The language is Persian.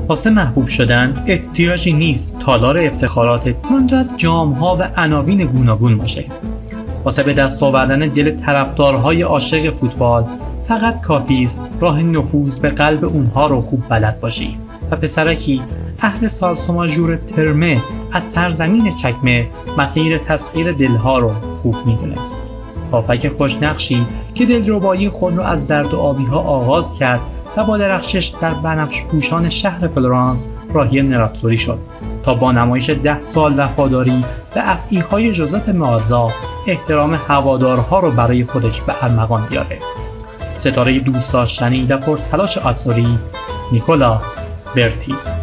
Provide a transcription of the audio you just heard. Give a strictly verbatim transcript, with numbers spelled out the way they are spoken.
واسه محبوب شدن احتیاجی نیست تالار افتخاراتت منتهی از جام‌ها و عناوین گوناگون باشه. واسه به دست آوردن دل طرفدارهای عاشق فوتبال فقط کافی است راه نفوذ به قلب اونها رو خوب بلد باشی و پسرکی اهل سالس ماژور ترمه از سرزمین چکمه مسیر تسخیر دلها رو خوب میدونست. پاپک خوشنقشی که دلربایی خود رو از زرد و آبی ها آغاز کرد و با درخشش در بنفش پوشان شهر فلورانس راهی نراتسوری شد تا با نمایش ده سال وفاداری به افعی‌های ژوزپ مئاتزا احترام هوادارها رو برای خودش به ارمغان بیاره. ستاره دوست داشتنی و پرتلاش آتسوری، نیکولا برتی.